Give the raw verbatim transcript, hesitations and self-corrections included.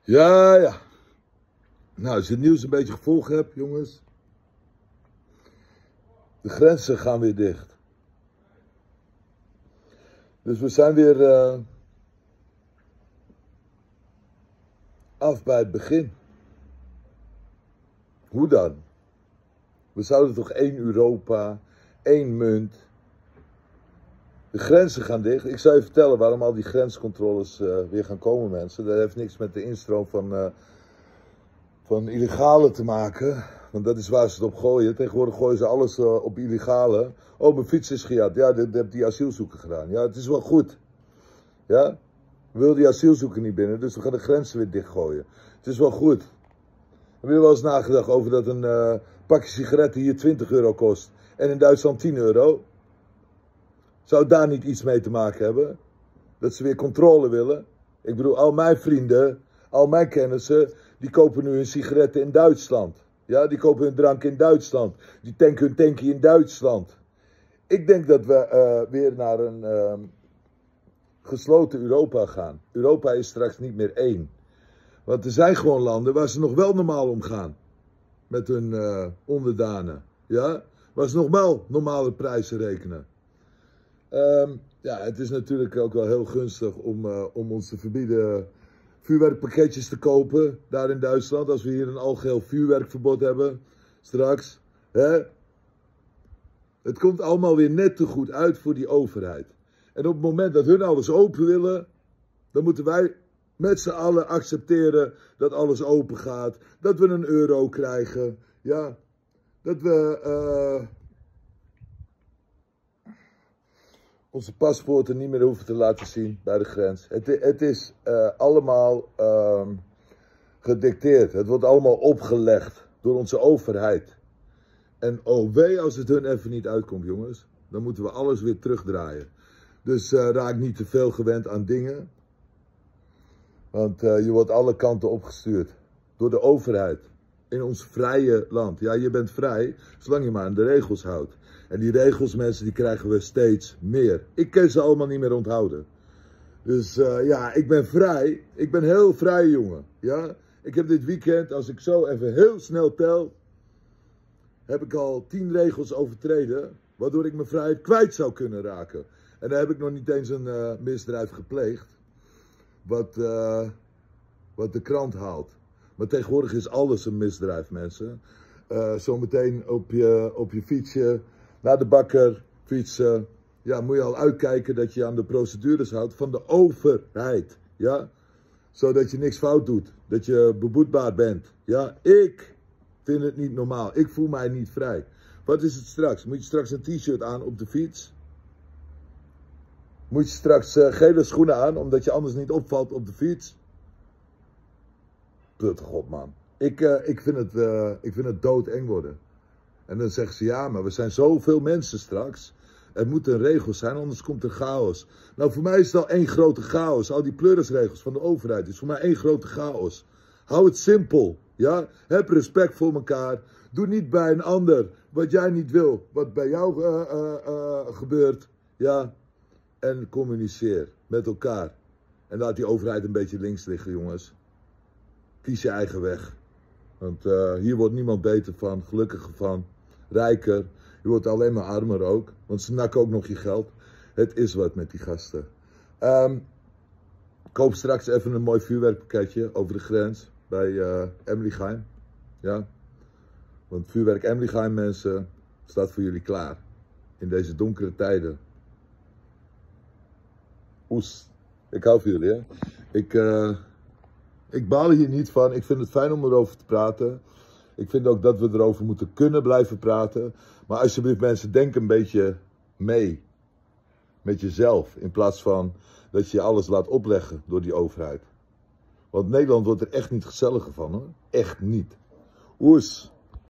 Ja, ja. Nou, als je het nieuws een beetje gevolgd hebt, jongens. De grenzen gaan weer dicht. Dus we zijn weer uh, af bij het begin. Hoe dan? We zouden toch één Europa, één munt. De grenzen gaan dicht. Ik zal je vertellen waarom al die grenscontroles uh, weer gaan komen, mensen. Dat heeft niks met de instroom van, uh, van illegale te maken. Want dat is waar ze het op gooien. Tegenwoordig gooien ze alles uh, op illegale. Oh, mijn fiets is gejat. Ja, dat heeft die asielzoeker gedaan. Ja, het is wel goed. Ja? We willen die asielzoeker niet binnen, dus we gaan de grenzen weer dichtgooien. Het is wel goed. Heb je wel eens nagedacht over dat een uh, pakje sigaretten hier twintig euro kost en in Duitsland tien euro? Zou daar niet iets mee te maken hebben? Dat ze weer controle willen? Ik bedoel, al mijn vrienden, al mijn kennissen, die kopen nu hun sigaretten in Duitsland. Ja, die kopen hun drank in Duitsland. Die tanken hun tankje in Duitsland. Ik denk dat we uh, weer naar een uh, gesloten Europa gaan. Europa is straks niet meer één. Want er zijn gewoon landen waar ze nog wel normaal omgaan. Met hun uh, onderdanen. Ja? Waar ze nog wel normale prijzen rekenen. Um, ja, het is natuurlijk ook wel heel gunstig om, uh, om ons te verbieden vuurwerkpakketjes te kopen. Daar in Duitsland. Als we hier een algeheel vuurwerkverbod hebben. Straks. Hè? Het komt allemaal weer net te goed uit voor die overheid. En op het moment dat hun alles open willen, dan moeten wij met z'n allen accepteren dat alles open gaat. Dat we een euro krijgen. Ja, dat we uh, onze paspoorten niet meer hoeven te laten zien bij de grens. Het, het is uh, allemaal uh, gedicteerd. Het wordt allemaal opgelegd door onze overheid. En oh wee als het hun even niet uitkomt, jongens. Dan moeten we alles weer terugdraaien. Dus uh, raak niet te veel gewend aan dingen. Want uh, je wordt alle kanten opgestuurd. Door de overheid. In ons vrije land. Ja, je bent vrij, zolang je maar aan de regels houdt. En die regels, mensen, die krijgen we steeds meer. Ik kan ze allemaal niet meer onthouden. Dus uh, ja, ik ben vrij. Ik ben heel vrij, jongen. Ja? Ik heb dit weekend, als ik zo even heel snel tel, heb ik al tien regels overtreden, waardoor ik mijn vrijheid kwijt zou kunnen raken. En dan heb ik nog niet eens een uh, misdrijf gepleegd, wat, uh, wat de krant haalt. Maar tegenwoordig is alles een misdrijf, mensen. Uh, zometeen op je, op je fietsje naar de bakker fietsen. Ja, moet je al uitkijken dat je aan de procedures houdt van de overheid. Ja? Zodat je niks fout doet. Dat je beboetbaar bent. Ja, ik vind het niet normaal. Ik voel mij niet vrij. Wat is het straks? Moet je straks een t-shirt aan op de fiets? Moet je straks uh, gele schoenen aan, omdat je anders niet opvalt op de fiets? Putte god, man. Ik, uh, ik, vind het, uh, ik vind het doodeng worden. En dan zeggen ze, ja, maar we zijn zoveel mensen straks. Er moet een regel zijn, anders komt er chaos. Nou, voor mij is het al één grote chaos. Al die pleurisregels van de overheid is voor mij één grote chaos. Hou het simpel. Ja? Heb respect voor elkaar. Doe niet bij een ander wat jij niet wil. Wat bij jou uh, uh, uh, gebeurt. Ja? En communiceer met elkaar. En laat die overheid een beetje links liggen, jongens. Kies je eigen weg. Want uh, hier wordt niemand beter van, gelukkiger van, rijker. Je wordt alleen maar armer ook. Want ze nakken ook nog je geld. Het is wat met die gasten. Um, koop straks even een mooi vuurwerkpakketje over de grens. Bij uh, Emlichheim. Ja. Want vuurwerk Emlichheim, mensen, staat voor jullie klaar. In deze donkere tijden. Oes. Ik hou van jullie, hè. Ik, uh, ik baal hier niet van. Ik vind het fijn om erover te praten. Ik vind ook dat we erover moeten kunnen blijven praten. Maar alsjeblieft, mensen, denk een beetje mee. Met jezelf. In plaats van dat je alles laat opleggen door die overheid. Want Nederland wordt er echt niet gezelliger van, hoor. Echt niet. Oes.